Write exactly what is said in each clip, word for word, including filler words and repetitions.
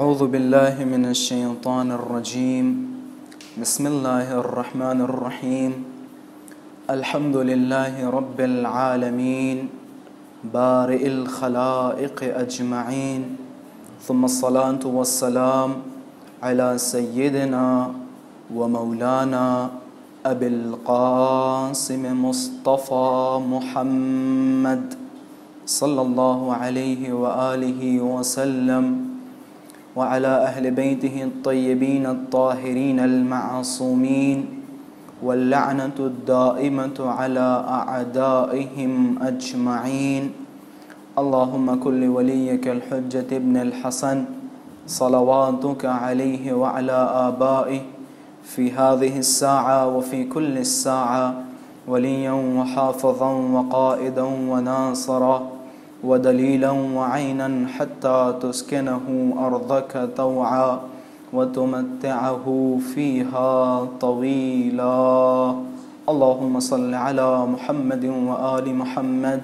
أعوذ بالله من الشيطان الرجيم. بسم الله الرحمن الرحيم. الحمد لله رب العالمين بارئ الخلائق أجمعين، ثم الصلاة والسلام على سيدنا ومولانا أبي القاسم مصطفى محمد صلى الله عليه وآله وسلم، وعلى أهل بيته الطيبين الطاهرين المعصومين، واللعنة الدائمة على أعدائهم أجمعين. اللهم كن لوليك الحجة ابن الحسن صلواتك عليه وعلى آبائه في هذه الساعة وفي كل الساعة وليا وحافظا وقائدا وناصرا ودليلا وعينا حتى تسكنه أرضك طوعا وتمتعه فيها طويلا. اللهم صل على محمد وآل محمد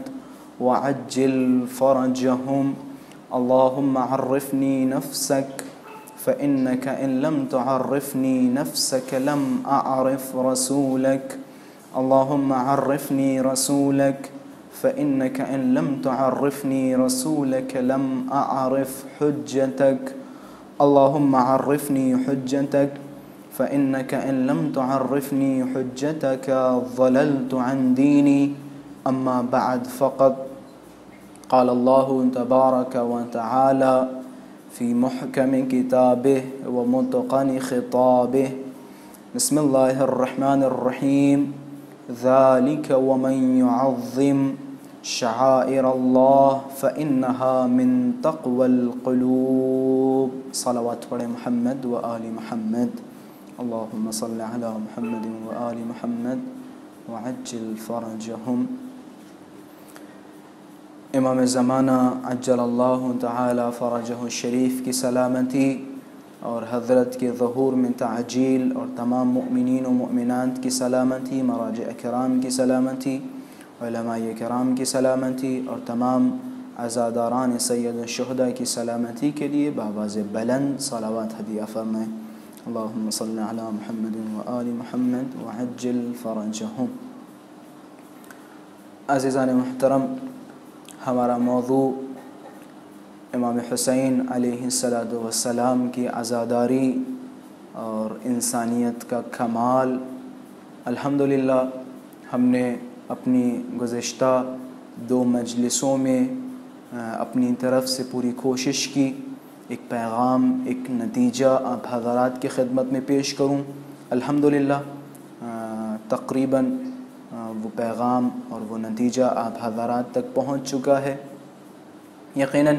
وعجل فرجهم. اللهم عرفني نفسك، فإنك إن لم تعرفني نفسك لم أعرف رسولك. اللهم عرفني رسولك، فإنك إن لم تعرفني رسولك لم أعرف حجتك. اللهم عرفني حجتك، فإنك إن لم تعرفني حجتك ضللت عن ديني. أما بعد، فقد قال الله تبارك وتعالى في محكم كتابه ومتقن خطابه: بسم الله الرحمن الرحيم. ذلك ومن يعظم شعائر الله فإنها من تقوى القلوب. صلوات پڑھیں محمد و آل محمد. اللهم صل على محمد و آل محمد وعجل فرجهم. امام زمانہ عجل اللہ تعالی فرجہ الشریف کی سلامتی اور حضرت کے ظہور میں تعجیل اور تمام مؤمنین و مؤمنات کی سلامتی، مراجع کرام کی سلامتی، علماء کرام کی سلامتی اور تمام عزاداران سید الشہداء کی سلامتی کے لیے بآواز بلند صلوات ہدیہ فرمائیں. اللہم صل علی محمد و آل محمد وعجل فرجہم. عزیزان محترم، ہمارا موضوع امام حسین علیہ السلام کی عزاداری اور انسانیت کا کمال. الحمدللہ ہم نے اپنی گزشتہ دو مجلسوں میں اپنی طرف سے پوری کوشش کی ایک پیغام، ایک نتیجہ آپ حضرات کی خدمت میں پیش کروں. الحمدللہ تقریباً وہ پیغام اور وہ نتیجہ آپ حضرات تک پہنچ چکا ہے. یقیناً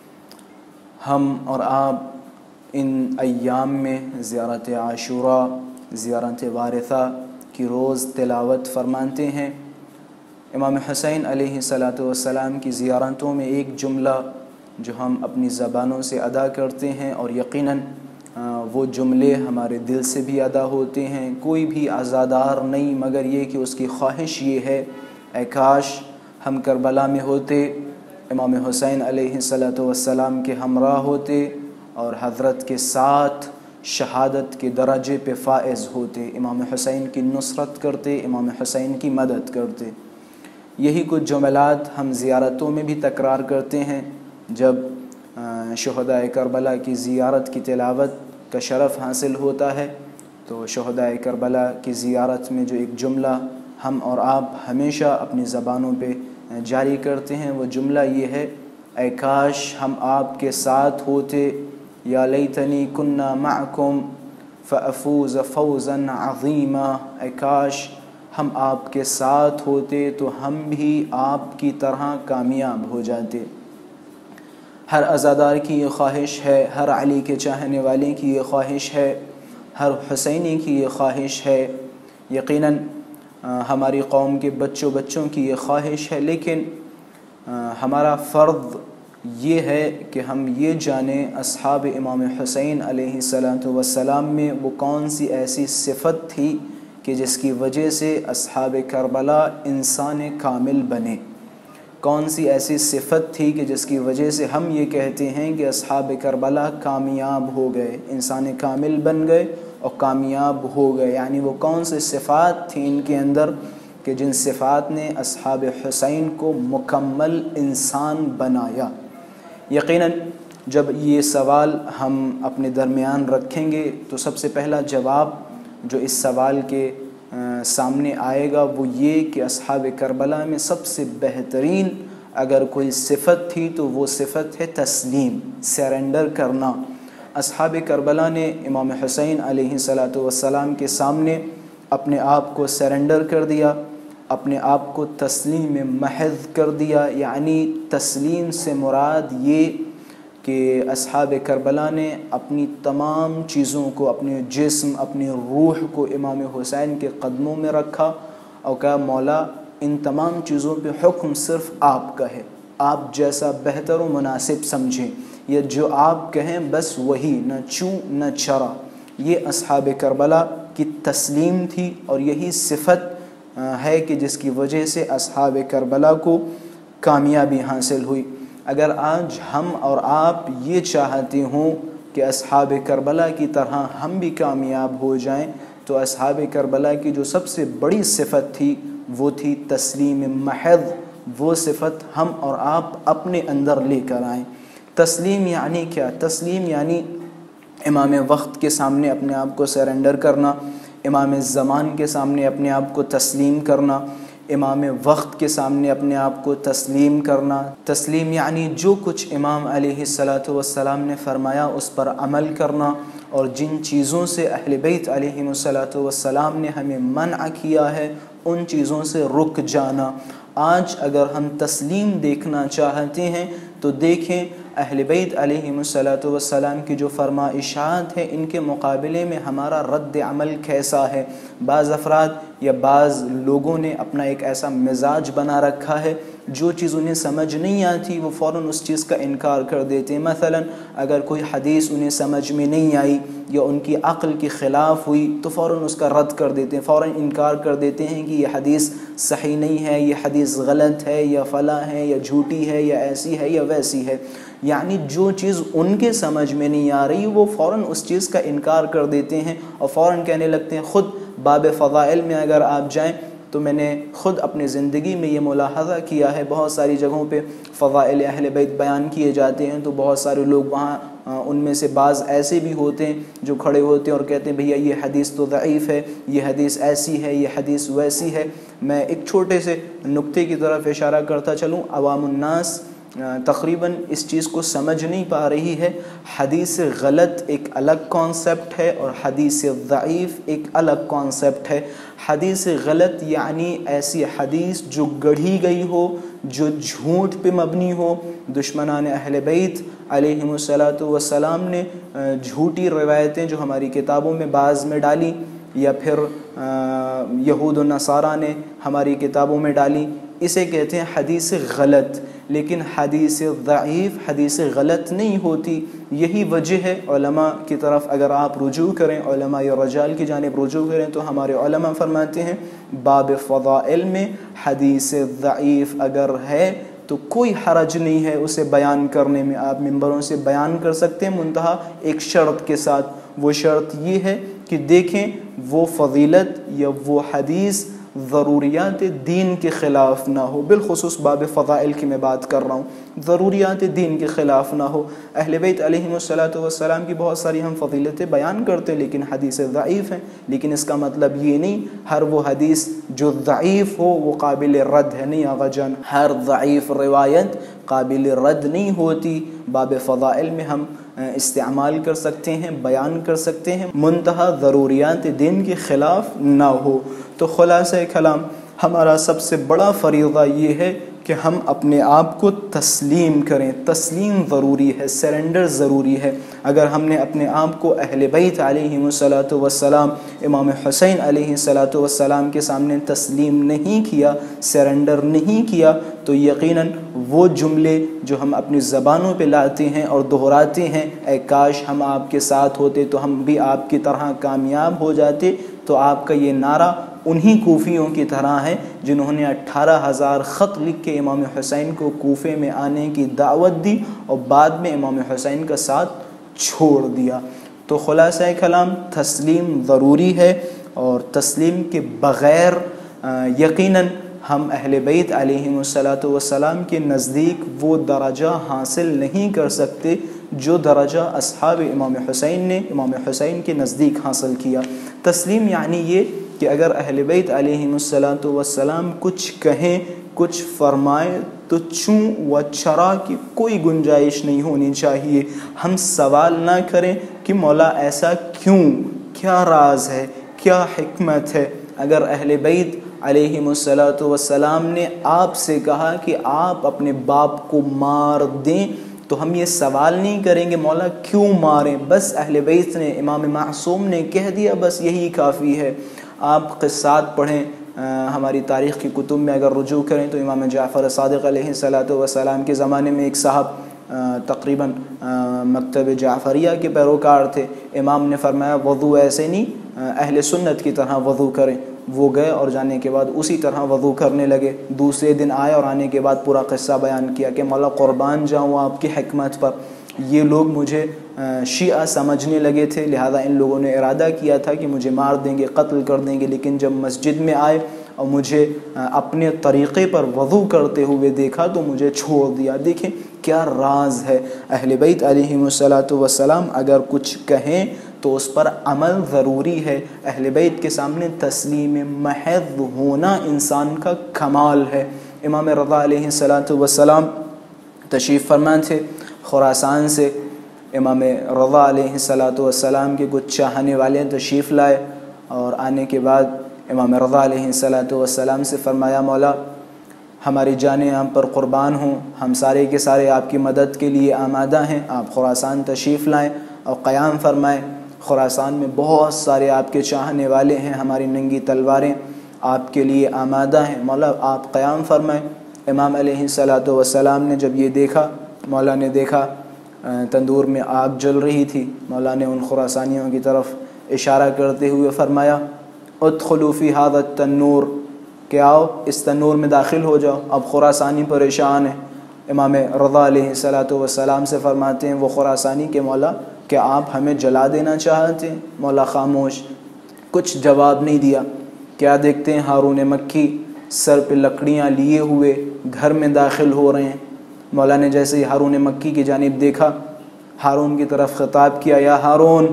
ہم اور آپ ان ایام میں زیارت عاشوراء، زیارت وارثہ کی روز تلاوت فرماتے ہیں. امام حسین علیہ السلام کی زیارتوں میں ایک جملہ جو ہم اپنی زبانوں سے ادا کرتے ہیں، اور یقیناً وہ جملے ہمارے دل سے بھی ادا ہوتے ہیں. کوئی بھی عزادار نہیں مگر یہ کہ اس کی خواہش یہ ہے، اے کاش ہم کربلا میں ہوتے، امام حسین علیہ السلام کے ہمراہ ہوتے اور حضرت کے ساتھ شہادت کے درجے پہ فائز ہوتے، امام حسین کی نصرت کرتے، امام حسین کی مدد کرتے. یہی کچھ جملات ہم زیارتوں میں بھی تکرار کرتے ہیں. جب شہداء کربلا کی زیارت کی تلاوت کا شرف حاصل ہوتا ہے تو شہداء کربلا کی زیارت میں جو ایک جملہ ہم اور آپ ہمیشہ اپنی زبانوں پہ جاری کرتے ہیں، وہ جملہ یہ ہے: اے کاش ہم آپ کے ساتھ ہوتے، یا لیتنی کننا معکم فافوز فوزا عظیما. اے کاش ہم آپ کے ساتھ ہوتے تو ہم بھی آپ کی طرح کامیاب ہو جاتے. ہر عزادار کی یہ خواہش ہے، ہر علی کے چاہنے والے کی یہ خواہش ہے، ہر حسینی کی یہ خواہش ہے. یقیناً ہماری قوم کے بچوں بچوں کی یہ خواہش ہے، لیکن ہمارا فرض یہ ہے کہ ہم یہ جانیں اصحاب امام حسین علیہ السلام میں وہ کون سی ایسی صفت تھی کہ جس کی وجہ سے اصحاب کربلا انسان کامل بنے. کون سی ایسی صفت تھی کہ جس کی وجہ سے ہم یہ کہتے ہیں کہ اصحاب کربلا کامیاب ہو گئے، انسان کامل بن گئے اور کامیاب ہو گئے؟ یعنی وہ کون سی صفات تھیں ان کے اندر کہ جن صفات نے اصحاب حسین کو مکمل انسان بنایا؟ یقیناً جب یہ سوال ہم اپنے درمیان رکھیں گے تو سب سے پہلا جواب جو اس سوال کے سامنے آئے گا وہ یہ کہ اصحاب کربلا میں سب سے بہترین اگر کوئی صفت تھی تو وہ صفت ہے تسلیم، سرنڈر کرنا۔ اصحاب کربلا نے امام حسین علیہ الصلاۃ والسلام کے سامنے اپنے آپ کو سرنڈر کر دیا، اپنے آپ کو تسلیم محض کر دیا۔ یعنی تسلیم سے مراد یہ کہ اصحاب کربلا نے اپنی تمام چیزوں کو، اپنے جسم، اپنی روح کو امام حسین کے قدموں میں رکھا اور کہا مولا ان تمام چیزوں پہ حکم صرف آپ کا ہے، آپ جیسا بہتر و مناسب سمجھیں، یہ جو آپ کہیں بس وہی، نہ چوں نہ چرا۔ یہ اصحاب کربلا کی تسلیم تھی اور یہی صفت ہے کہ جس کی وجہ سے اصحاب کربلا کو کامیابی حاصل ہوئی۔ اگر آج ہم اور آپ یہ چاہتے ہوں کہ اصحاب کربلا کی طرح ہم بھی کامیاب ہو جائیں تو اصحاب کربلا کی جو سب سے بڑی صفت تھی وہ تھی تسلیم محض۔ وہ صفت ہم اور آپ اپنے اندر لے کر آئیں۔ تسلیم یعنی کیا؟ تسلیم یعنی امام وقت کے سامنے اپنے آپ کو سرنڈر کرنا، امام زمان کے سامنے اپنے آپ کو تسلیم کرنا، امام وقت کے سامنے اپنے آپ کو تسلیم کرنا۔ تسلیم یعنی جو کچھ امام علیہ الصلاۃ والسلام نے فرمایا اس پر عمل کرنا، اور جن چیزوں سے اہل بیت علیہ الصلاۃ والسلام نے ہمیں منع کیا ہے ان چیزوں سے رک جانا۔ آج اگر ہم تسلیم دیکھنا چاہتے ہیں تو دیکھیں اہل بیت علیہ الصلاۃ والسلام کی جو فرمائشات ہیں ان کے مقابلے میں ہمارا رد عمل کیسا ہے۔ بعض افراد یا بعض لوگوں نے اپنا ایک ایسا مزاج بنا رکھا ہے، جو چیز انہیں سمجھ نہیں آتی وہ فوراً اس چیز کا انکار کر دیتے ہیں۔ مثلا اگر کوئی حدیث انہیں سمجھ میں نہیں آئی یا ان کی عقل کے خلاف ہوئی تو فوراً اس کا رد کر دیتے ہیں، فوراً انکار کر دیتے ہیں کہ یہ حدیث صحیح نہیں ہے، یہ حدیث غلط ہے یا فلاں ہے یا جھوٹی ہے یا ایسی ہے یا ویسی ہے۔ یعنی جو چیز ان کے سمجھ میں نہیں آ رہی وہ فوراً اس چیز کا انکار کر دیتے ہیں اور فوراً کہنے لگتے ہیں۔ خود باب فضائل میں اگر آپ جائیں تو میں نے خود اپنی زندگی میں یہ ملاحظہ کیا ہے، بہت ساری جگہوں پہ فضائل اہل بیت بیان کیے جاتے ہیں تو بہت سارے لوگ وہاں ان میں سے بعض ایسے بھی ہوتے ہیں جو کھڑے ہوتے ہیں اور کہتے ہیں بھیا یہ حدیث تو ضعیف ہے، یہ حدیث ایسی ہے، یہ حدیث ویسی ہے۔ میں ایک چھوٹے سے نقطے کی طرف اشارہ کرتا چلوں، عوام الناس تقریباً اس چیز کو سمجھ نہیں پا رہی ہے۔ حدیث غلط ایک الگ کانسیپٹ ہے اور حدیث ضعیف ایک الگ کانسیپٹ ہے۔ حدیث غلط یعنی ایسی حدیث جو گڑھی گئی ہو، جو جھوٹ پہ مبنی ہو۔ دشمنان اہل بیت علیہم الصلاۃ والسلام نے جھوٹی روایتیں جو ہماری کتابوں میں بعض میں ڈالی، یا پھر یہود و نصارہ نے ہماری کتابوں میں ڈالی، اسے کہتے ہیں حدیث غلط۔ لیکن حدیث ضعیف حدیث غلط نہیں ہوتی۔ یہی وجہ ہے علماء کی طرف اگر آپ رجوع کریں، علماء یا رجال کی جانب رجوع کریں تو ہمارے علماء فرماتے ہیں باب فضائل میں حدیث ضعیف اگر ہے تو کوئی حرج نہیں ہے اسے بیان کرنے میں، آپ ممبروں سے بیان کر سکتے ہیں، منتہا ایک شرط کے ساتھ۔ وہ شرط یہ ہے کہ دیکھیں وہ فضیلت یا وہ حدیث ضروریات دین کے خلاف نہ ہو، بالخصوص باب فضائل کی میں بات کر رہا ہوں، ضروریات دین کے خلاف نہ ہو۔ اہل بیت علیہم الصلاۃ والسلام کی بہت ساری ہم فضیلتیں بیان کرتے ہیں لیکن حدیث ضعیف ہیں، لیکن اس کا مطلب یہ نہیں ہر وہ حدیث جو ضعیف ہو وہ قابل رد ہے، نہیں آقا جان، ہر ضعیف روایت قابل رد نہیں ہوتی۔ باب فضائل میں ہم استعمال کر سکتے ہیں، بیان کر سکتے ہیں، منتہا ضروریات دین کے خلاف نہ ہو۔ تو خلاصہ کلام ہمارا سب سے بڑا فریضہ یہ ہے کہ ہم اپنے آپ کو تسلیم کریں۔ تسلیم ضروری ہے، سرنڈر ضروری ہے۔ اگر ہم نے اپنے آپ کو اہل بیت علیہم الصلاۃ والسلام، امام حسین علیہ الصلاۃ والسلام کے سامنے تسلیم نہیں کیا، سرنڈر نہیں کیا، تو یقیناً وہ جملے جو ہم اپنی زبانوں پہ لاتے ہیں اور دہراتے ہیں، اے کاش ہم آپ کے ساتھ ہوتے تو ہم بھی آپ کی طرح کامیاب ہو جاتے، تو آپ کا یہ نعرہ انہی کوفیوں کی طرح ہیں جنہوں نے اٹھارہ ہزار خط لکھ کے امام حسین کو کوفے میں آنے کی دعوت دی اور بعد میں امام حسین کا ساتھ چھوڑ دیا۔ تو خلاصہ کلام تسلیم ضروری ہے، اور تسلیم کے بغیر یقیناً ہم اہل بیت علیہم الصلاۃ والسلام کے نزدیک وہ درجہ حاصل نہیں کر سکتے جو درجہ اصحاب امام حسین نے امام حسین کے نزدیک حاصل کیا۔ تسلیم یعنی یہ کہ اگر اہل بیت علیہم الصلاۃ والسلام کچھ کہیں، کچھ فرمائے تو چوں و چرا کی کوئی گنجائش نہیں ہونی چاہیے۔ ہم سوال نہ کریں کہ مولا ایسا کیوں، کیا راز ہے، کیا حکمت ہے۔ اگر اہل بیت علیہم الصلاۃ والسلام نے آپ سے کہا کہ آپ اپنے باپ کو مار دیں تو ہم یہ سوال نہیں کریں گے مولا کیوں ماریں، بس اہل بیت نے، امام معصوم نے کہہ دیا، بس یہی کافی ہے۔ آپ قصات پڑھیں، ہماری تاریخ کی کتب میں اگر رجوع کریں تو امام جعفر صادق علیہ الصلاۃ والسلام کے زمانے میں ایک صاحب تقریباً مکتب جعفریہ کے پیروکار تھے، امام نے فرمایا وضو ایسے نہیں، اہل سنت کی طرح وضو کریں۔ وہ گئے اور جانے کے بعد اسی طرح وضو کرنے لگے۔ دوسرے دن آئے اور آنے کے بعد پورا قصہ بیان کیا کہ مولا قربان جاؤں آپ کی حکمت پر، یہ لوگ مجھے شیعہ سمجھنے لگے تھے، لہذا ان لوگوں نے ارادہ کیا تھا کہ مجھے مار دیں گے، قتل کر دیں گے، لیکن جب مسجد میں آئے اور مجھے اپنے طریقے پر وضو کرتے ہوئے دیکھا تو مجھے چھوڑ دیا۔ دیکھیں کیا راز ہے۔ اہل بیت علیہم الصلاۃ والسلام اگر کچھ کہیں تو اس پر عمل ضروری ہے۔ اہل بیت کے سامنے تسلیم محض ہونا انسان کا کمال ہے۔ امام رضا علیہ الصلاۃ والسلام تشریف فرما تھے خراسان سے، امام رضا علیہ الصلاۃ والسلام کے کچھ چاہنے والے تشریف لائے اور آنے کے بعد امام رضا علیہ الصلاۃ والسلام سے فرمایا مولا ہماری جانیں ہم پر قربان ہوں، ہم سارے کے سارے آپ کی مدد کے لیے آمادہ ہیں، آپ خراسان تشریف لائیں اور قیام فرمائیں۔ خراسان میں بہت سارے آپ کے چاہنے والے ہیں، ہماری ننگی تلواریں آپ کے لیے آمادہ ہیں، مولا آپ قیام فرمائیں۔ امام علیہ الصلاۃ والسلام نے جب یہ دیکھا، مولا نے دیکھا تندور میں آگ جل رہی تھی، مولا نے ان خراسانیوں کی طرف اشارہ کرتے ہوئے فرمایا ادخلوا فی ھذا التنور، کہ آؤ اس تنور میں داخل ہو جاؤ۔ اب خراسانی پریشان ہیں، امام رضا علیہ الصلاۃ والسلام سے فرماتے ہیں وہ خراسانی کہ مولا کیا آپ ہمیں جلا دینا چاہتے ہیں؟ مولا خاموش، کچھ جواب نہیں دیا۔ کیا دیکھتے ہیں ہارون مکی سر پہ لکڑیاں لیے ہوئے گھر میں داخل ہو رہے ہیں۔ مولا نے جیسے ہی ہارون مکی کی جانب دیکھا، ہارون کی طرف خطاب کیا یا ہارون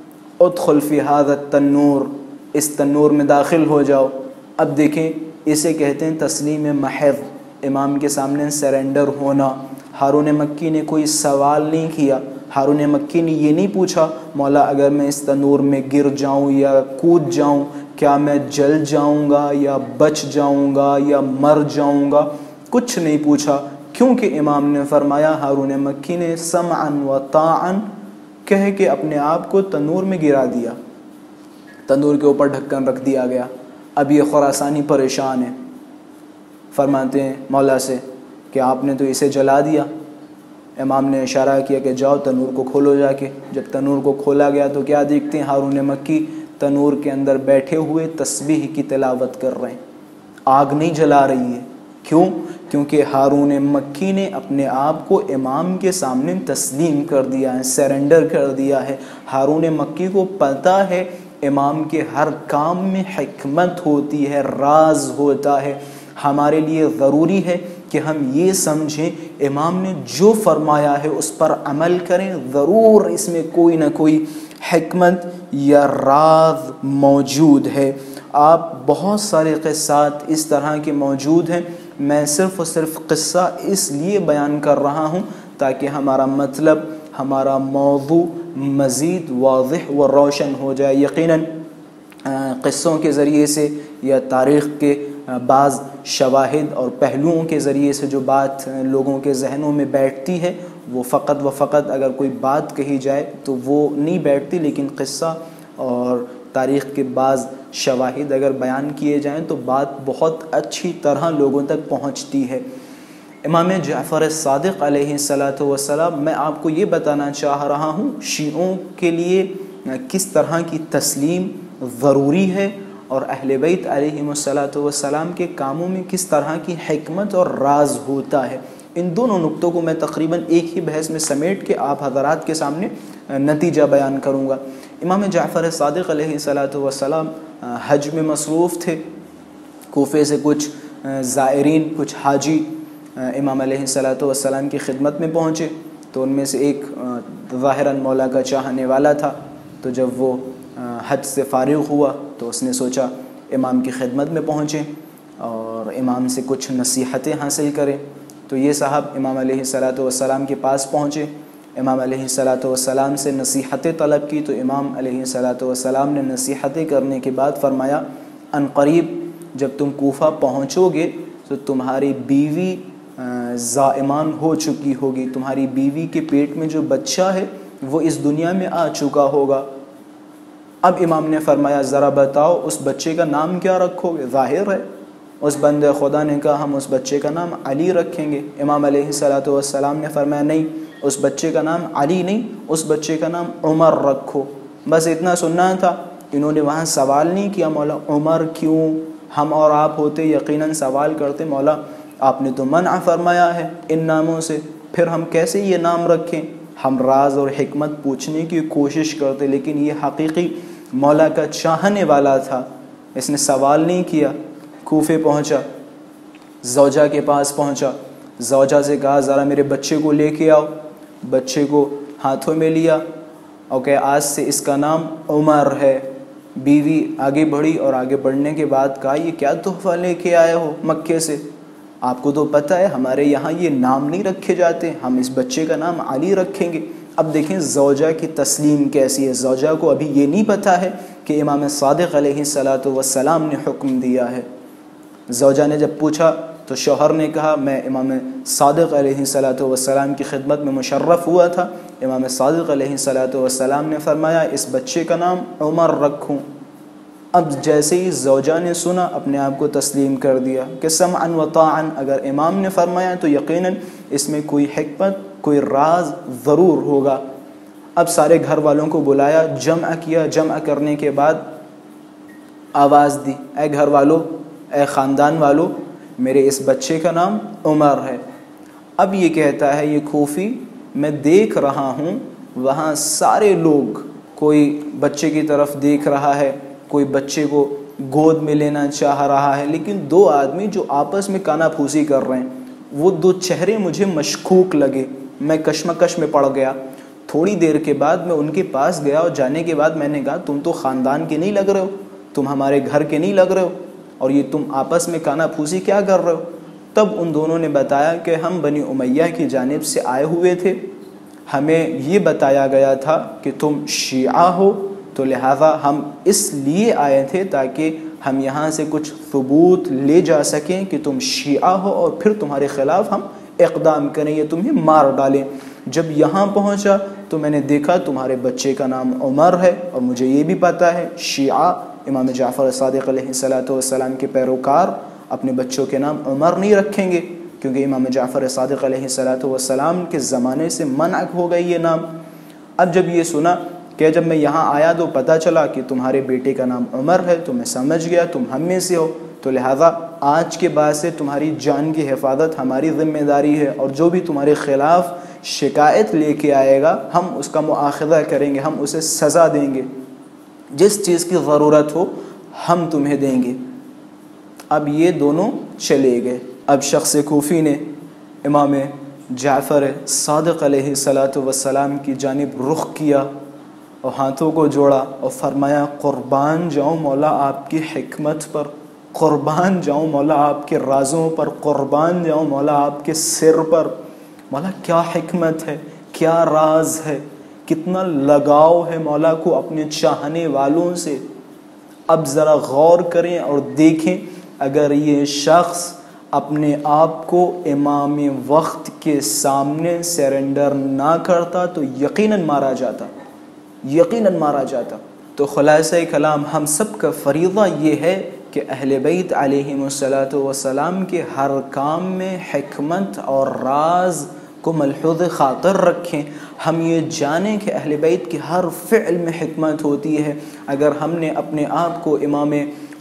ادخل فی ھذا التنور، اس تنور میں داخل ہو جاؤ۔ اب دیکھیں اسے کہتے ہیں تسلیم محض، امام کے سامنے سرنڈر ہونا۔ ہارون مکی نے کوئی سوال نہیں کیا، ہارون مکی نے یہ نہیں پوچھا مولا اگر میں اس تنور میں گر جاؤں یا کود جاؤں کیا میں جل جاؤں گا یا بچ جاؤں گا یا مر جاؤں گا، کچھ نہیں پوچھا، کیونکہ امام نے فرمایا، ہارون مکی نے سمعا و طاعا کہہ کے اپنے آپ کو تنور میں گرا دیا، تنور کے اوپر ڈھکن رکھ دیا گیا۔ اب یہ خراسانی پریشان ہے، فرماتے ہیں مولا سے کہ آپ نے تو اسے جلا دیا۔ امام نے اشارہ کیا کہ جاؤ تنور کو کھولو جا کے۔ جب تنور کو کھولا گیا تو کیا دیکھتے ہیں ہارون مکی تنور کے اندر بیٹھے ہوئے تسبیح کی تلاوت کر رہے ہیں، آگ نہیں جلا رہی ہے۔ کیوں؟ کیونکہ ہارون مکی نے اپنے آپ کو امام کے سامنے تسلیم کر دیا ہے، سرنڈر کر دیا ہے۔ ہارون مکی کو پتہ ہے امام کے ہر کام میں حکمت ہوتی ہے، راز ہوتا ہے۔ ہمارے لیے ضروری ہے کہ ہم یہ سمجھیں امام نے جو فرمایا ہے اس پر عمل کریں، ضرور اس میں کوئی نہ کوئی حکمت یا راز موجود ہے۔ آپ بہت سارے قصات اس طرح کے موجود ہیں، میں صرف اور صرف قصہ اس لیے بیان کر رہا ہوں تاکہ ہمارا مطلب، ہمارا موضوع مزید واضح و روشن ہو جائے۔ یقیناً قصوں کے ذریعے سے یا تاریخ کے بعض شواہد اور پہلوؤں کے ذریعے سے جو بات لوگوں کے ذہنوں میں بیٹھتی ہے وہ فقط و فقط اگر کوئی بات کہی جائے تو وہ نہیں بیٹھتی، لیکن قصہ اور تاریخ کے بعض شواہد اگر بیان کیے جائیں تو بات بہت اچھی طرح لوگوں تک پہنچتی ہے۔ امام جعفر صادق علیہ الصلاۃ والسلام، میں آپ کو یہ بتانا چاہ رہا ہوں شیعوں کے لیے کس طرح کی تسلیم ضروری ہے اور اہل بیت علیہم الصلاۃ والسلام کے کاموں میں کس طرح کی حکمت اور راز ہوتا ہے۔ ان دونوں نقطوں کو میں تقریباً ایک ہی بحث میں سمیٹ کے آپ حضرات کے سامنے نتیجہ بیان کروں گا۔ امام جعفر صادق علیہ الصلاۃ والسلام حج میں مصروف تھے۔ کوفے سے کچھ زائرین، کچھ حاجی امام علیہ الصلاۃ والسلام کی خدمت میں پہنچے، تو ان میں سے ایک ظاہراً مولا کا چاہنے والا تھا، تو جب وہ حج سے فارغ ہوا تو اس نے سوچا امام کی خدمت میں پہنچیں اور امام سے کچھ نصیحتیں حاصل کریں۔ تو یہ صاحب امام علیہ الصلاۃ والسلام کے پاس پہنچے، امام علیہ الصلاۃ والسلام سے نصیحتیں طلب کی، تو امام علیہ الصلاۃ والسلام نے نصیحتیں کرنے کے بعد فرمایا ان قریب جب تم کوفہ پہنچو گے تو تمہاری بیوی زائمان ہو چکی ہوگی، تمہاری بیوی کے پیٹ میں جو بچہ ہے وہ اس دنیا میں آ چکا ہوگا۔ اب امام نے فرمایا ذرا بتاؤ اس بچے کا نام کیا رکھو گے؟ ظاہر ہے اس بندے خدا نے کہا ہم اس بچے کا نام علی رکھیں گے۔ امام علیہ الصلاۃ والسلام نے فرمایا نہیں، اس بچے کا نام علی نہیں، اس بچے کا نام عمر رکھو۔ بس اتنا سننا تھا، انہوں نے وہاں سوال نہیں کیا مولا عمر کیوں؟ ہم اور آپ ہوتے یقیناً سوال کرتے مولا آپ نے تو منع فرمایا ہے ان ناموں سے، پھر ہم کیسے یہ نام رکھیں؟ ہم راز اور حکمت پوچھنے کی کوشش کرتے، لیکن یہ حقیقی مولا کا چاہنے والا تھا، اس نے سوال نہیں کیا۔ کوفے پہنچا، زوجہ کے پاس پہنچا، زوجہ سے کہا ذرا میرے بچے کو لے کے آؤ۔ بچے کو ہاتھوں میں لیا اور کہ آج سے اس کا نام عمر ہے۔ بیوی آگے بڑھی اور آگے بڑھنے کے بعد کہا یہ کیا تحفہ لے کے آئے ہو مکے سے؟ آپ کو تو پتہ ہے ہمارے یہاں یہ نام نہیں رکھے جاتے، ہم اس بچے کا نام علی رکھیں گے۔ اب دیکھیں زوجہ کی تسلیم کیسی ہے، زوجہ کو ابھی یہ نہیں پتہ ہے کہ امام صادق علیہ الصلاۃ والسلام نے حکم دیا ہے۔ زوجہ نے جب پوچھا تو شوہر نے کہا میں امام صادق علیہ الصلاۃ والسلام کی خدمت میں مشرف ہوا تھا، امام صادق علیہ الصلاۃ والسلام نے فرمایا اس بچے کا نام عمر رکھوں۔ اب جیسے ہی زوجہ نے سنا اپنے آپ کو تسلیم کر دیا کہ سمعا و طاعا، اگر امام نے فرمایا تو یقیناً اس میں کوئی حکمت، کوئی راز ضرور ہوگا۔ اب سارے گھر والوں کو بلایا، جمع کیا، جمع کرنے کے بعد آواز دی اے گھر والو، اے خاندان والو، میرے اس بچے کا نام عمر ہے۔ اب یہ کہتا ہے یہ کوفی میں دیکھ رہا ہوں وہاں سارے لوگ، کوئی بچے کی طرف دیکھ رہا ہے، کوئی بچے کو گود میں لینا چاہ رہا ہے، لیکن دو آدمی جو آپس میں کانا پھوسی کر رہے ہیں وہ دو چہرے مجھے مشکوک لگے، میں کشمکش میں پڑ گیا۔ تھوڑی دیر کے بعد میں ان کے پاس گیا اور جانے کے بعد میں نے کہا تم تو خاندان کے نہیں لگ رہے ہو، تم ہمارے گھر کے نہیں لگ رہے ہو، اور یہ تم آپس میں کانا پھوسی کیا کر رہے ہو؟ تب ان دونوں نے بتایا کہ ہم بنی امیہ کی جانب سے آئے ہوئے تھے، ہمیں یہ بتایا گیا تھا کہ تم شیعہ ہو، تو لہذا ہم اس لیے آئے تھے تاکہ ہم یہاں سے کچھ ثبوت لے جا سکیں کہ تم شیعہ ہو اور پھر تمہارے خلاف ہم اقدام کریں یا تمہیں مار ڈالیں۔ جب یہاں پہنچا تو میں نے دیکھا تمہارے بچے کا نام عمر ہے، اور مجھے یہ بھی پتہ ہے شیعہ امام جعفر صادق علیہ الصلاۃ والسلام کے پیروکار اپنے بچوں کے نام عمر نہیں رکھیں گے، کیونکہ امام جعفر صادق علیہ الصلاۃ والسلام کے زمانے سے منع ہو گئی یہ نام۔ اب جب یہ سنا کہ جب میں یہاں آیا تو پتہ چلا کہ تمہارے بیٹے کا نام عمر ہے، تو میں سمجھ گیا تم ہم میں سے ہو، تو لہذا آج کے بعد سے تمہاری جان کی حفاظت ہماری ذمہ داری ہے، اور جو بھی تمہارے خلاف شکایت لے کے آئے گا ہم اس کا مؤاخذہ کریں گے، ہم اسے سزا دیں گے، جس چیز کی ضرورت ہو ہم تمہیں دیں گے۔ اب یہ دونوں چلے گئے۔ اب شخص کوفی نے امام جعفر صادق علیہ الصلاۃ والسلام کی جانب رخ کیا اور ہاتھوں کو جوڑا اور فرمایا قربان جاؤں مولا آپ کی حکمت پر، قربان جاؤں مولا آپ کے رازوں پر، قربان جاؤں مولا آپ کے سر پر۔ مولا کیا حکمت ہے، کیا راز ہے، کتنا لگاؤ ہے مولا کو اپنے چاہنے والوں سے۔ اب ذرا غور کریں اور دیکھیں، اگر یہ شخص اپنے آپ کو امام وقت کے سامنے سرنڈر نہ کرتا تو یقیناً مارا جاتا، یقیناً مارا جاتا۔ تو خلاصہ کلام ہم سب کا فریضہ یہ ہے کہ اہل بیت علیہم الصلاۃ والسلام کے ہر کام میں حکمت اور راز کو ملحوظ خاطر رکھیں۔ ہم یہ جانیں کہ اہل بیت کے ہر فعل میں حکمت ہوتی ہے۔ اگر ہم نے اپنے آپ کو امام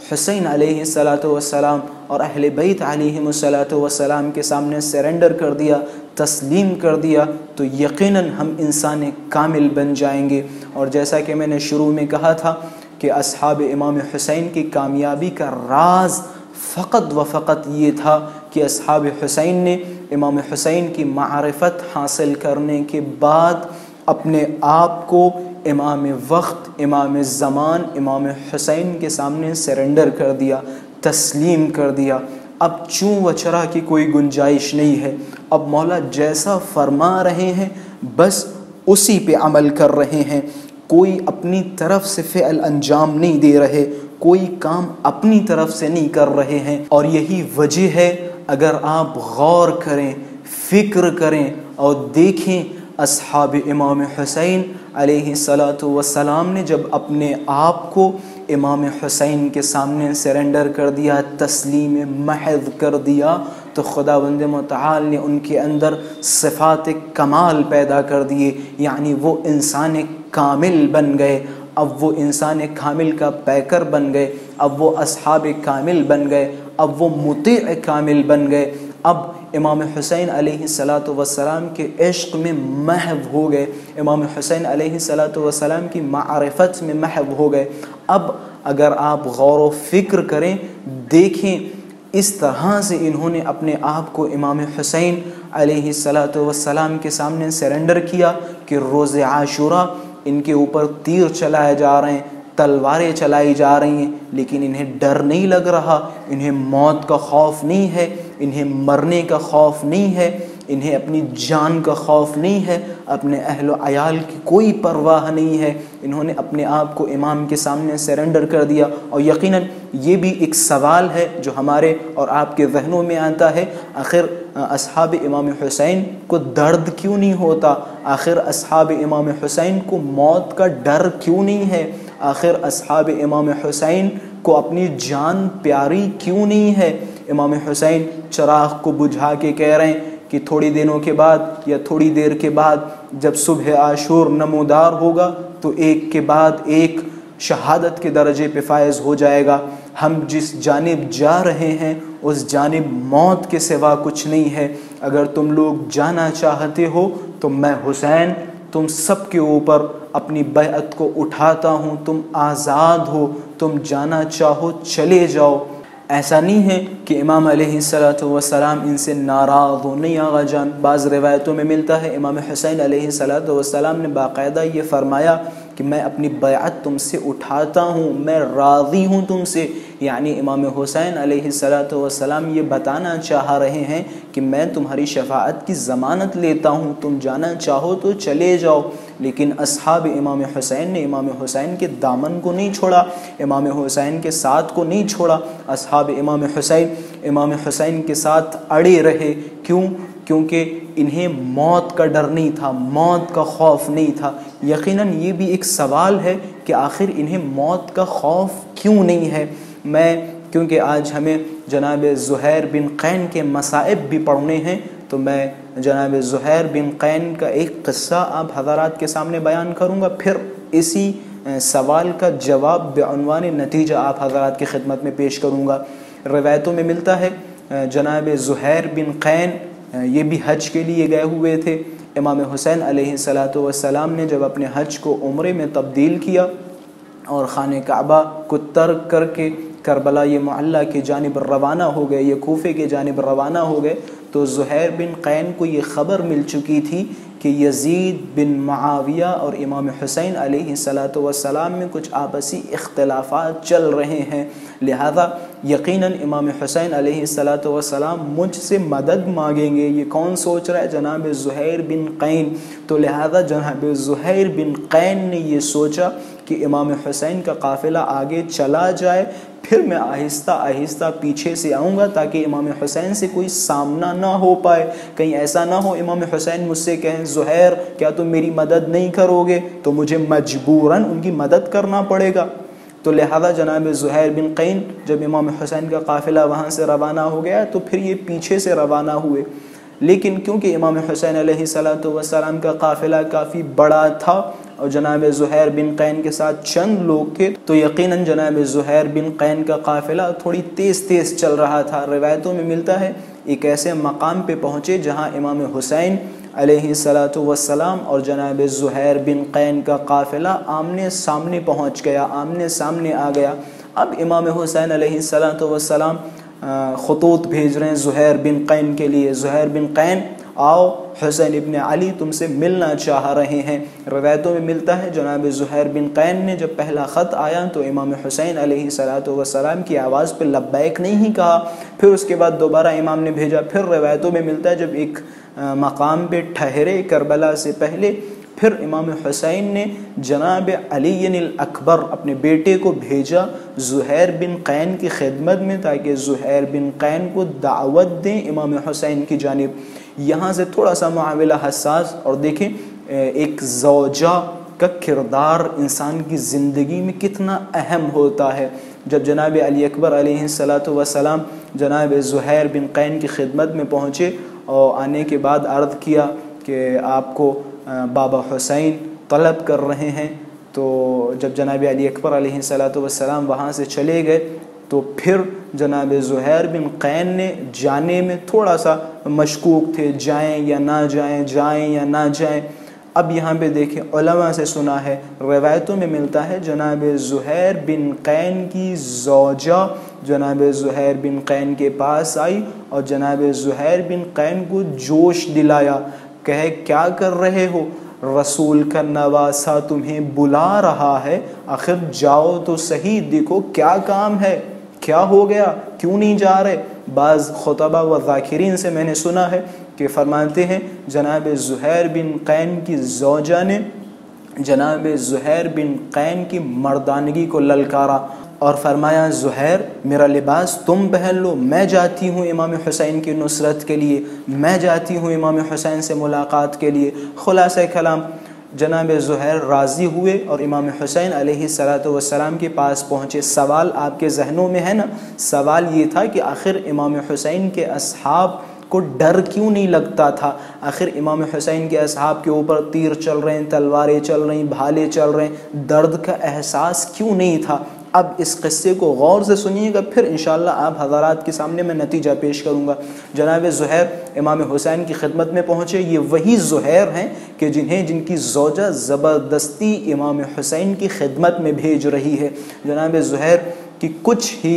حسین علیہ الصلاۃ والسلام اور اہل بیت علیہم الصلاۃ والسلام کے سامنے سرنڈر کر دیا، تسلیم کر دیا، تو یقیناً ہم انسان کامل بن جائیں گے۔ اور جیسا کہ میں نے شروع میں کہا تھا کہ اصحاب امام حسین کی کامیابی کا راز فقط و فقط یہ تھا کہ اصحاب حسین نے امام حسین کی معرفت حاصل کرنے کے بعد اپنے آپ کو امام وقت، امام زمان، امام حسین کے سامنے سرنڈر کر دیا، تسلیم کر دیا۔ اب چوں و چرا کی کوئی گنجائش نہیں ہے، اب مولا جیسا فرما رہے ہیں بس اسی پہ عمل کر رہے ہیں، کوئی اپنی طرف سے فعل انجام نہیں دے رہے، کوئی کام اپنی طرف سے نہیں کر رہے ہیں۔ اور یہی وجہ ہے، اگر آپ غور کریں، فکر کریں اور دیکھیں، اصحاب امام حسین علیہ الصلاۃ والسلام نے جب اپنے آپ کو امام حسین کے سامنے سرنڈر کر دیا، تسلیم محض کر دیا، تو خداوند متعال نے ان کے اندر صفات کمال پیدا کر دیے، یعنی وہ انسان کامل بن گئے۔ اب وہ انسان کامل کا پیکر بن گئے، اب وہ اصحاب کامل بن گئے، اب وہ مطیع کامل بن گئے۔ اب امام حسین علیہ الصلاۃ والسلام کے عشق میں محو ہو گئے، امام حسین علیہ الصلاۃ والسلام کی معرفت میں محو ہو گئے۔ اب اگر آپ غور و فکر کریں، دیکھیں اس طرح سے انہوں نے اپنے آپ کو امام حسین علیہ الصلاۃ والسلام کے سامنے سرنڈر کیا کہ روز عاشوراء ان کے اوپر تیر چلائے جا رہے ہیں، تلواریں چلائی جا رہی ہیں، لیکن انہیں ڈر نہیں لگ رہا، انہیں موت کا خوف نہیں ہے، انہیں مرنے کا خوف نہیں ہے، انہیں اپنی جان کا خوف نہیں ہے، اپنے اہل و عیال کی کوئی پرواہ نہیں ہے۔ انہوں نے اپنے آپ کو امام کے سامنے سرنڈر کر دیا۔ اور یقیناً یہ بھی ایک سوال ہے جو ہمارے اور آپ کے ذہنوں میں آتا ہے، آخر اصحاب امام حسین کو درد کیوں نہیں ہوتا؟ آخر اصحاب امام حسین کو موت کا ڈر کیوں نہیں ہے؟ آخر اصحاب امام حسین کو اپنی جان پیاری کیوں نہیں ہے؟ امام حسین چراغ کو بجھا کے کہہ رہے ہیں کہ تھوڑی دنوں کے بعد یا تھوڑی دیر کے بعد جب صبح عاشور نمودار ہوگا تو ایک کے بعد ایک شہادت کے درجے پہ فائز ہو جائے گا۔ ہم جس جانب جا رہے ہیں اس جانب موت کے سوا کچھ نہیں ہے۔ اگر تم لوگ جانا چاہتے ہو تو میں حسین تم سب کے اوپر اپنی بیعت کو اٹھاتا ہوں، تم آزاد ہو، تم جانا چاہو چلے جاؤ۔ ایسا نہیں ہے کہ امام علیہ الصلاۃ والسلام ان سے ناراض ہو، نہیں آغا جان۔ بعض روایتوں میں ملتا ہے امام حسین علیہ الصلاۃ والسلام نے باقاعدہ یہ فرمایا کہ میں اپنی بیعت تم سے اٹھاتا ہوں، میں راضی ہوں تم سے، یعنی امام حسین علیہ الصلاۃ والسلام یہ بتانا چاہ رہے ہیں کہ میں تمہاری شفاعت کی ضمانت لیتا ہوں، تم جانا چاہو تو چلے جاؤ۔ لیکن اصحاب امام حسین نے امام حسین کے دامن کو نہیں چھوڑا، امام حسین کے ساتھ کو نہیں چھوڑا، اصحاب امام حسین امام حسین کے ساتھ اڑے رہے۔ کیوں؟ کیونکہ انہیں موت کا ڈر نہیں تھا، موت کا خوف نہیں تھا۔ یقیناً یہ بھی ایک سوال ہے کہ آخر انہیں موت کا خوف کیوں نہیں ہے۔ میں کیونکہ آج ہمیں جناب زہیر بن قین کے مصائب بھی پڑھنے ہیں، تو میں جناب زہیر بن قین کا ایک قصہ آپ حضرات کے سامنے بیان کروں گا، پھر اسی سوال کا جواب بعنوان نتیجہ آپ حضرات کی خدمت میں پیش کروں گا۔ روایتوں میں ملتا ہے جناب زہیر بن قین یہ بھی حج کے لیے گئے ہوئے تھے۔ امام حسین علیہ الصلاۃ والسلام نے جب اپنے حج کو عمرے میں تبدیل کیا اور خانہ کعبہ کو ترک کر کے کربلا یہ معلّہ کی جانب روانہ ہو گئے، یہ کوفے کی جانب روانہ ہو گئے، تو زہیر بن قین کو یہ خبر مل چکی تھی کہ یزید بن معاویہ اور امام حسین علیہ الصلاۃ والسلام میں کچھ آپسی اختلافات چل رہے ہیں، لہذا یقیناً امام حسین علیہ الصلاۃ والسلام مجھ سے مدد مانگیں گے۔ یہ کون سوچ رہا ہے؟ جناب زہیر بن قین۔ تو لہذا جناب زہیر بن قین نے یہ سوچا کہ امام حسین کا قافلہ آگے چلا جائے، پھر میں آہستہ آہستہ پیچھے سے آؤں گا تاکہ امام حسین سے کوئی سامنا نہ ہو پائے، کہیں ایسا نہ ہو امام حسین مجھ سے کہیں زہیر کیا تم میری مدد نہیں کرو گے، تو مجھے مجبوراً ان کی مدد کرنا پڑے گا۔ تو لہذا جناب زہیر بن قین جب امام حسین کا قافلہ وہاں سے روانہ ہو گیا تو پھر یہ پیچھے سے روانہ ہوئے۔ لیکن کیونکہ امام حسین علیہ الصلوۃ والسلام کا قافلہ کافی بڑا تھا اور جناب زہیر بن قین کے ساتھ چند لوگ تھے، تو یقیناً جناب زہیر بن قین کا قافلہ تھوڑی تیز تیز چل رہا تھا۔ روایتوں میں ملتا ہے ایک ایسے مقام پہ پہنچے جہاں امام حسین علیہ الصلوۃ والسلام اور جناب زہیر بن قین کا قافلہ آمنے سامنے پہنچ گیا، آمنے سامنے آ گیا۔ اب امام حسین علیہ الصلوۃ والسلام خطوط بھیج رہے ہیں زہیر بن قین کے لیے، زہیر بن قین آؤ، حسین ابن علی تم سے ملنا چاہ رہے ہیں۔ روایتوں میں ملتا ہے جناب زہیر بن قین نے جب پہلا خط آیا تو امام حسین علیہ الصلوۃ والسلام کی آواز پہ لبیک نہیں ہی کہا، پھر اس کے بعد دوبارہ امام نے بھیجا۔ پھر روایتوں میں ملتا ہے جب ایک مقام پہ ٹھہرے کربلا سے پہلے، پھر امام حسین نے جناب علی الاکبر اپنے بیٹے کو بھیجا زہیر بن قین کی خدمت میں تاکہ زہیر بن قین کو دعوت دیں امام حسین کی جانب۔ یہاں سے تھوڑا سا معاملہ حساس، اور دیکھیں ایک زوجہ کا کردار انسان کی زندگی میں کتنا اہم ہوتا ہے۔ جب جناب علی اکبر علیہ الصلوۃ والسلام جناب زہیر بن قین کی خدمت میں پہنچے اور آنے کے بعد عرض کیا کہ آپ کو بابا حسین طلب کر رہے ہیں، تو جب جناب علی اکبر علیہ الصلوۃ والسلام وہاں سے چلے گئے تو پھر جناب زہیر بن قین نے جانے میں تھوڑا سا مشکوک تھے، جائیں یا نہ جائیں، جائیں یا نہ جائیں۔ اب یہاں پہ دیکھیں علماء سے سنا ہے، روایتوں میں ملتا ہے جناب زہیر بن قین کی زوجہ جناب زہیر بن قین کے پاس آئی اور جناب زہیر بن قین کو جوش دلایا، کہے کیا کر رہے ہو، رسول کا نواسہ تمہیں بلا رہا ہے، آخر جاؤ تو صحیح، دیکھو کیا کام ہے، کیا ہو گیا، کیوں نہیں جا رہے۔ بعض خطبہ و ذاکرین سے میں نے سنا ہے کہ فرماتے ہیں جناب زہیر بن قین کی زوجہ نے جناب زہیر بن قین کی مردانگی کو للکارا اور فرمایا زہیر میرا لباس تم پہن لو، میں جاتی ہوں امام حسین کی نصرت کے لیے، میں جاتی ہوں امام حسین سے ملاقات کے لیے۔ خلاصہ کلام جناب زہیر راضی ہوئے اور امام حسین علیہ الصلوۃ والسلام کے پاس پہنچے۔ سوال آپ کے ذہنوں میں ہے نا، سوال یہ تھا کہ آخر امام حسین کے اصحاب کو ڈر کیوں نہیں لگتا تھا، آخر امام حسین کے اصحاب کے اوپر تیر چل رہے ہیں، تلواریں چل رہی ہیں، بھالے چل رہے ہیں، درد کا احساس کیوں نہیں تھا۔ اب اس قصے کو غور سے سنیے گا، پھر انشاءاللہ آپ حضرات کے سامنے میں نتیجہ پیش کروں گا۔ جناب زہیر امام حسین کی خدمت میں پہنچے، یہ وہی زہیر ہیں کہ جنہیں جن کی زوجہ زبردستی امام حسین کی خدمت میں بھیج رہی ہے۔ جناب زہیر کی کچھ ہی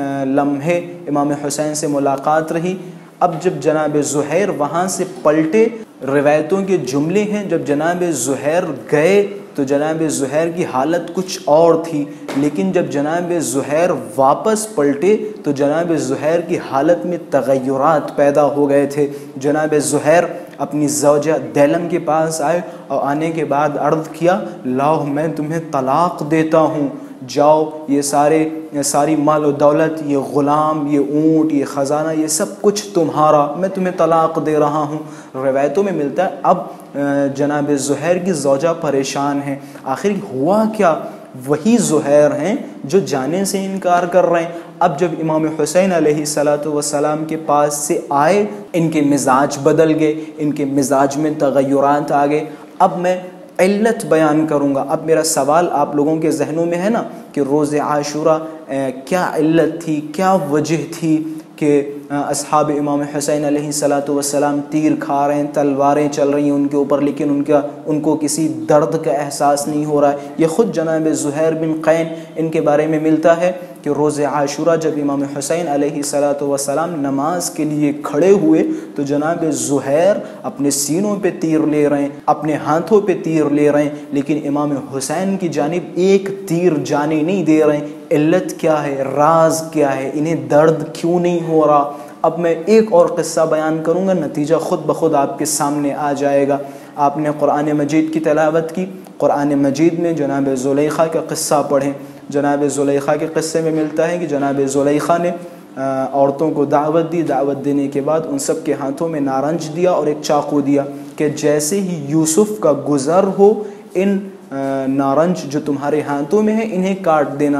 لمحے امام حسین سے ملاقات رہی۔ اب جب جناب زہیر وہاں سے پلٹے، روایتوں کے جملے ہیں جب جناب زہیر گئے تو جناب زہیر کی حالت کچھ اور تھی، لیکن جب جناب زہیر واپس پلٹے تو جناب زہیر کی حالت میں تغیرات پیدا ہو گئے تھے۔ جناب زہیر اپنی زوجہ دیلم کے پاس آئے اور آنے کے بعد عرض کیا لاؤ میں تمہیں طلاق دیتا ہوں، جاؤ یہ سارے یہ ساری مال و دولت، یہ غلام، یہ اونٹ، یہ خزانہ، یہ سب کچھ تمہارا، میں تمہیں طلاق دے رہا ہوں۔ روایتوں میں ملتا ہے اب جناب زہیر کی زوجہ پریشان ہیں، آخر ہوا کیا، وہی زہیر ہیں جو جانے سے انکار کر رہے ہیں۔ اب جب امام حسین علیہ الصلوۃ والسلام کے پاس سے آئے، ان کے مزاج بدل گئے، ان کے مزاج میں تغیرات آ گئے۔ اب میں علت بیان کروں گا۔ اب میرا سوال آپ لوگوں کے ذہنوں میں ہے نا کہ روز عاشورہ کیا علت تھی، کیا وجہ تھی کہ اصحاب امام حسین علیہ الصلوۃ والسلام تیر کھا رہے ہیں، تلواریں چل رہی ہیں ان کے اوپر، لیکن ان کا ان کو کسی درد کا احساس نہیں ہو رہا ہے۔ یہ خود جناب زہیر بن قین ان کے بارے میں ملتا ہے کہ روز عاشورہ جب امام حسین علیہ الصلوۃ والسلام نماز کے لیے کھڑے ہوئے تو جناب زہیر اپنے سینوں پہ تیر لے رہے ہیں، اپنے ہاتھوں پہ تیر لے رہے ہیں، لیکن امام حسین کی جانب ایک تیر جانے نہیں دے رہے ہیں۔ علت کیا ہے، راز کیا ہے، انہیں درد کیوں نہیں ہو رہا؟ اب میں ایک اور قصہ بیان کروں گا، نتیجہ خود بخود آپ کے سامنے آ جائے گا۔ آپ نے قرآن مجید کی تلاوت کی، قرآن مجید میں جناب زلیخا کا قصہ پڑھیں۔ جناب زلیخا کے قصے میں ملتا ہے کہ جناب زلیخا نے عورتوں کو دعوت دی، دعوت دینے کے بعد ان سب کے ہاتھوں میں نارنج دیا اور ایک چاقو دیا کہ جیسے ہی یوسف کا گزر ہو ان نارنج جو تمہارے ہاتھوں میں ہے انہیں کاٹ دینا۔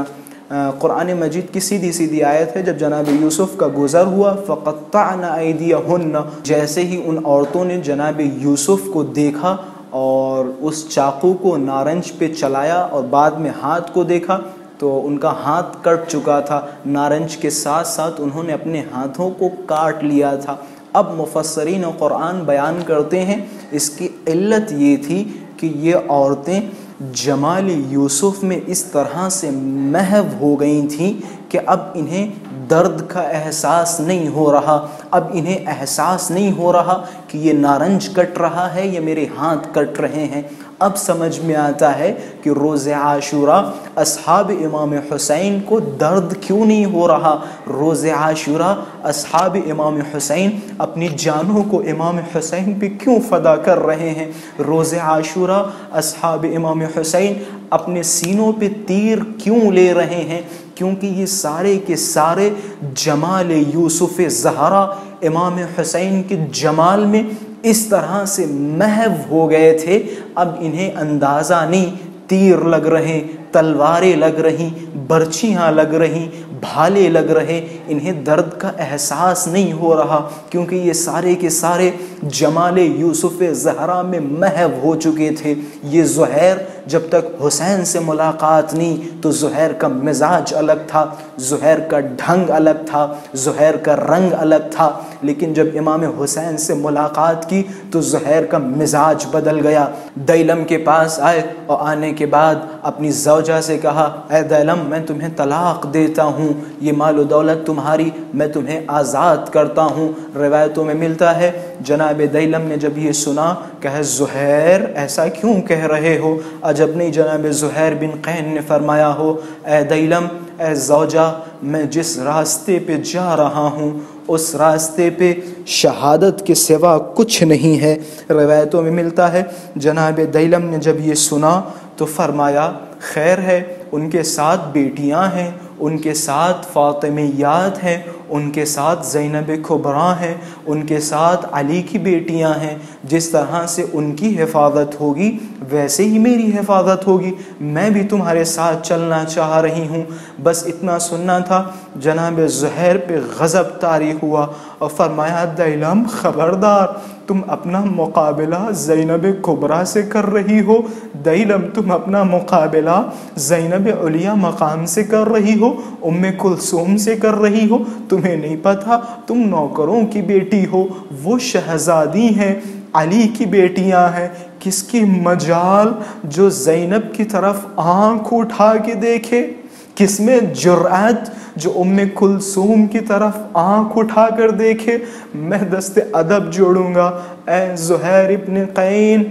قرآن مجید کی سیدھی سیدھی آیت ہے، جب جناب یوسف کا گزر ہوا فَقَطَّعْنَ أَيْدِيَهُنَّ، جیسے ہی ان عورتوں نے جناب یوسف کو دیکھا اور اس چاقو کو نارنج پہ چلایا اور بعد میں ہاتھ کو دیکھا تو ان کا ہاتھ کٹ چکا تھا، نارنج کے ساتھ ساتھ انہوں نے اپنے ہاتھوں کو کاٹ لیا تھا۔ اب مفسرین قرآن بیان کرتے ہیں اس کی علت یہ تھی کہ یہ عورتیں جمال یوسف میں اس طرح سے محو ہو گئی تھیں کہ اب انہیں درد کا احساس نہیں ہو رہا، اب انہیں احساس نہیں ہو رہا کہ یہ نارنج کٹ رہا ہے یا میرے ہاتھ کٹ رہے ہیں۔ اب سمجھ میں آتا ہے کہ روز عاشوراء اصحاب امام حسین کو درد کیوں نہیں ہو رہا، روز عاشوراء اصحاب امام حسین اپنی جانوں کو امام حسین پہ کیوں فدا کر رہے ہیں، روز عاشوراء اصحاب امام حسین اپنے سینوں پہ تیر کیوں لے رہے ہیں، کیونکہ یہ سارے کے سارے جمال یوسف زہرا امام حسین کے جمال میں اس طرح سے محو ہو گئے تھے، اب انہیں اندازہ نہیں، تیر لگ رہے، تلواریں لگ رہی، برچیاں لگ رہی، بھالے لگ رہے، انہیں درد کا احساس نہیں ہو رہا، کیونکہ یہ سارے کے سارے جمال یوسف زہرا میں محو ہو چکے تھے۔ یہ زہیر جب تک حسین سے ملاقات نہیں تو زہیر کا مزاج الگ تھا، زہیر کا ڈھنگ الگ تھا، زہیر کا رنگ الگ تھا، لیکن جب امام حسین سے ملاقات کی تو زہیر کا مزاج بدل گیا۔ دیلم کے پاس آئے اور آنے کے بعد اپنی زوجہ سے کہا، اے دیلم میں تمہیں طلاق دیتا ہوں، یہ مال و دولت تمہاری، میں تمہیں آزاد کرتا ہوں۔ روایتوں میں ملتا ہے جناب دیلم نے جب یہ سنا کہا، زہیر ایسا کیوں کہہ رہے ہو؟ عجب نہیں جناب زہیر بن قین نے فرمایا ہو، اے دیلم، اے زوجہ، میں جس راستے پہ جا رہا ہوں اس راستے پہ شہادت کے سوا کچھ نہیں ہے۔ روایتوں میں ملتا ہے جناب دیلم نے جب یہ سنا تو فرمایا، خیر ہے، ان کے ساتھ بیٹیاں ہیں، ان کے ساتھ فاطمیات ہیں، ان کے ساتھ زینب کبریٰ ہیں، ان کے ساتھ علی کی بیٹیاں ہیں، جس طرح سے ان کی حفاظت ہوگی ویسے ہی میری حفاظت ہوگی، میں بھی تمہارے ساتھ چلنا چاہ رہی ہوں۔ بس اتنا سننا تھا، جناب زہیر پہ غضب طاری ہوا اور فرمایا، دیلم خبردار، تم اپنا مقابلہ زینب کبریٰ سے کر رہی ہو، دیلم تم اپنا مقابلہ زینب علیہ مقام سے کر رہی ہو، ام کلثوم سے کر رہی ہو، تمہیں نہیں پتا تم نوکروں کی بیٹی ہو، وہ شہزادی ہیں، علی کی بیٹیاں ہیں، کس کی مجال جو زینب کی طرف آنکھ اٹھا کے دیکھے، کس میں جرأت جو ام کلثوم کی طرف آنکھ اٹھا کر دیکھے۔ میں دست ادب جوڑوں گا، اے زہیر ابن قین،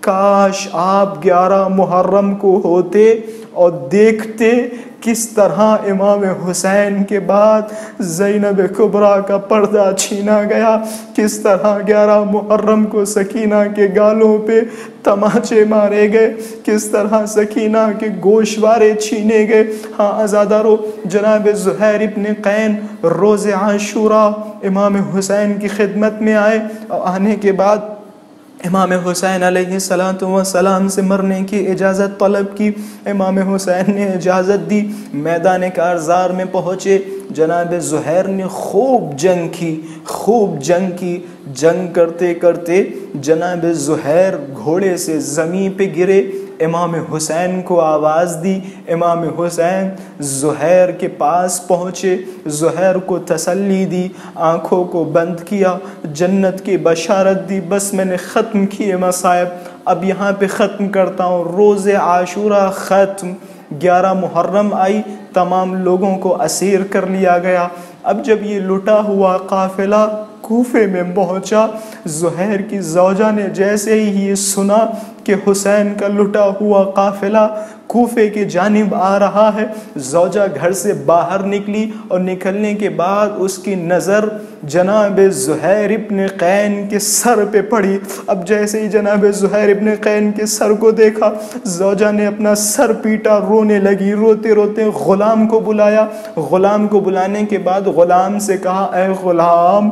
کاش آپ گیارہ محرم کو ہوتے اور دیکھتے کس طرح امام حسین کے بعد زینب کبریٰ کا پردہ چھینا گیا، کس طرح گیارہ محرم کو سکینہ کے گالوں پہ تماچے مارے گئے، کس طرح سکینہ کے گوشوارے چھینے گئے۔ ہاں عزادارو، جناب زہیر ابن قین روز عاشوراء امام حسین کی خدمت میں آئے اور آنے کے بعد امام حسین علیہ السلام سے مرنے کی اجازت طلب کی، امام حسین نے اجازت دی، میدان کارزار میں پہنچے، جناب زہیر نے خوب جنگ کی، خوب جنگ کی، جنگ کرتے کرتے جناب زہیر گھوڑے سے زمین پہ گرے، امام حسین کو آواز دی، امام حسین زہیر کے پاس پہنچے، زہیر کو تسلی دی، آنکھوں کو بند کیا، جنت کی بشارت دی۔ بس میں نے ختم کیے مصائب، اب یہاں پہ ختم کرتا ہوں۔ روز عاشوراء ختم، گیارہ محرم آئی، تمام لوگوں کو اسیر کر لیا گیا۔ اب جب یہ لٹا ہوا قافلہ کوفے میں پہنچا، زہیر کی زوجہ نے جیسے ہی یہ سنا کہ حسین کا لٹا ہوا قافلہ کوفے کی جانب آ رہا ہے، زوجہ گھر سے باہر نکلی اور نکلنے کے بعد اس کی نظر جناب زہیر ابن قین کے سر پہ پڑی۔ اب جیسے ہی جناب زہیر ابن قین کے سر کو دیکھا، زوجہ نے اپنا سر پیٹا، رونے لگی، روتے روتے غلام کو بلایا، غلام کو بلانے کے بعد غلام سے کہا، اے غلام،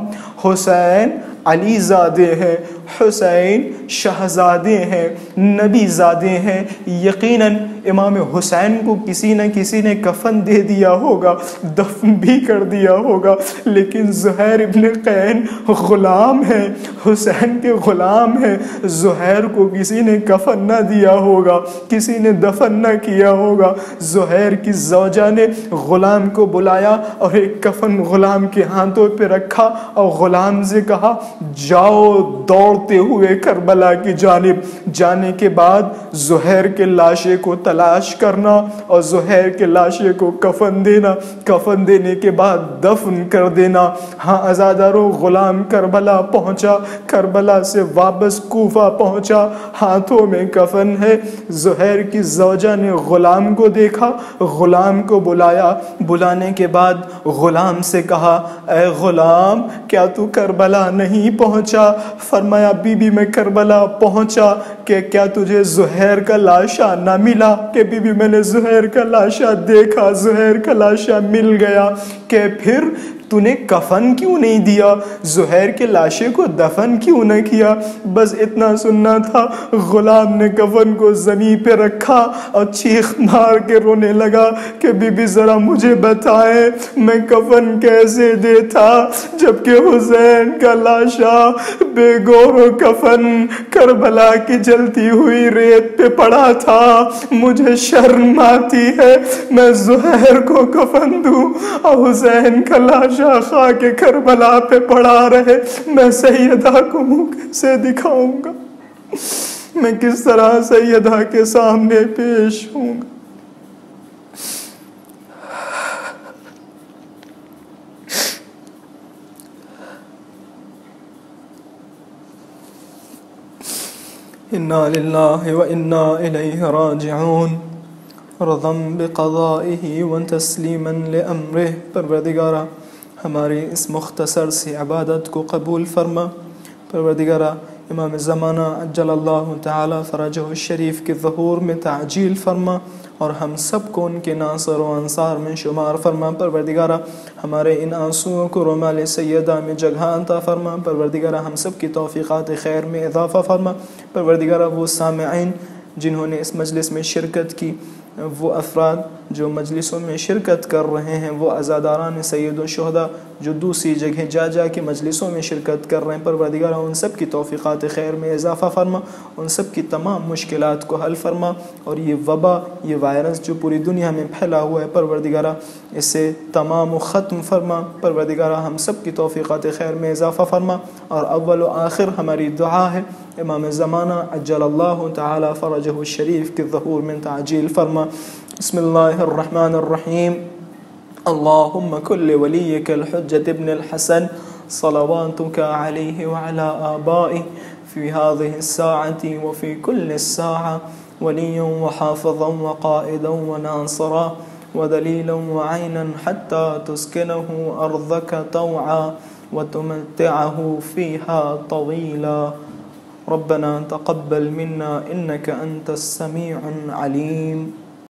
حسین علی زادے ہیں، حسین شہزادے ہیں، نبی زادے ہیں۔ یقیناً امام حسین کو کسی نہ کسی نے کفن دے دیا ہوگا، دفن بھی کر دیا ہوگا، لیکن زہیر ابن قین غلام ہے، حسین کے غلام ہے۔ زہیر کو کسی نے کفن نہ دیا ہوگا، کسی نے دفن نہ کیا ہوگا۔ زہیر کی زوجہ نے غلام کو بلایا اور ایک کفن غلام کے ہاتھوں پہ رکھا اور غلام سے کہا جاؤ دوڑتے ہوئے کربلا کی جانب۔ جانے کے بعد زہیر کے لاشے کو تلاش کرنا اور زہیر کے لاشے کو کفن دینا، کفن دینے کے بعد دفن کر دینا۔ ہاں عزادارو، غلام کربلا پہنچا، کربلا سے واپس کوفہ پہنچا، ہاتھوں میں کفن ہے۔ زہیر کی زوجہ نے غلام کو دیکھا، غلام کو بلایا، بلانے کے بعد غلام سے کہا اے غلام کیا تو کربلا نہیں پہنچا؟ فرمایا بی بی میں کربلا پہنچا، کہ کیا تجھے زہیر کا لاشا نہ ملا؟ کہ بی بی میں نے زہیر کا لاشا دیکھا، زہیر کا لاشا مل گیا۔ کہ پھر تو نے کفن کیوں نہیں دیا؟ زہیر کے لاشے کو دفن کیوں نہ کیا؟ بس اتنا سننا تھا۔ غلام نے کفن کو زمین پہ رکھا اور چیخ مار کے رونے لگا کہ بی بی ذرا مجھے بتائیں میں کفن کیسے دیتا، جبکہ حسین کا لاشا بے گور و کفن کربلا کی جلتی ہوئی ریت پہ پڑا تھا۔ مجھے شرم آتی ہے میں زہیر کو کفن دوں اور حسین کا لاشا خاک کربلا پہ پڑا رہے۔ میں سیدہ کو منہ کیسے دکھاؤں گا؟ میں کس طرح سیدہ کے سامنے پیش ہوں گا؟ انا للہ و انا الیہ راجعون، رضا بقضائہ و تسلیما لامرہ۔ پروردگارہ ہماری اس مختصر سی عبادت کو قبول فرما۔ پروردگارہ امام زمانہ عجل اللہ تعالی فرجہ الشریف کے ظہور میں تعجیل فرما اور ہم سب کو ان کے ناصر و انصار میں شمار فرما۔ پروردگارہ ہمارے ان آنسوؤں کو رمال سیدہ میں جگہ عطا فرما۔ پروردگارہ ہم سب کی توفیقات خیر میں اضافہ فرما۔ پروردگارہ وہ سامعین جنہوں نے اس مجلس میں شرکت کی، وہ افراد جو مجلسوں میں شرکت کر رہے ہیں، وہ عزاداران سید الشہداء جو دوسری جگہ جا جا کے مجلسوں میں شرکت کر رہے ہیں، پروردگارہ ان سب کی توفیقات خیر میں اضافہ فرما، ان سب کی تمام مشکلات کو حل فرما، اور یہ وبا، یہ وائرس جو پوری دنیا میں پھیلا ہوا ہے، پروردگارہ اسے تمام و ختم فرما۔ پروردگارہ ہم سب کی توفیقات خیر میں اضافہ فرما، اور اول و آخر ہماری دعا ہے امام زمانہ عجل اللہ تعالی فرجہ الشریف کے ظہور میں تعجیل فرما۔ بسم اللہ الرحمن الرحیم۔ اللہم کل ولیک الحجت ابن الحسن صلواتک علیہ وعلا آبائہ فی هذه الساعة وفی کل الساعة ولیا وحافظا وقائدا وناصرا ودلیلا وعینا حتی تسکنه ارضک طوعا وتمتعه فيها طويلا ربنا تقبل منا إنك أنت السميع العليم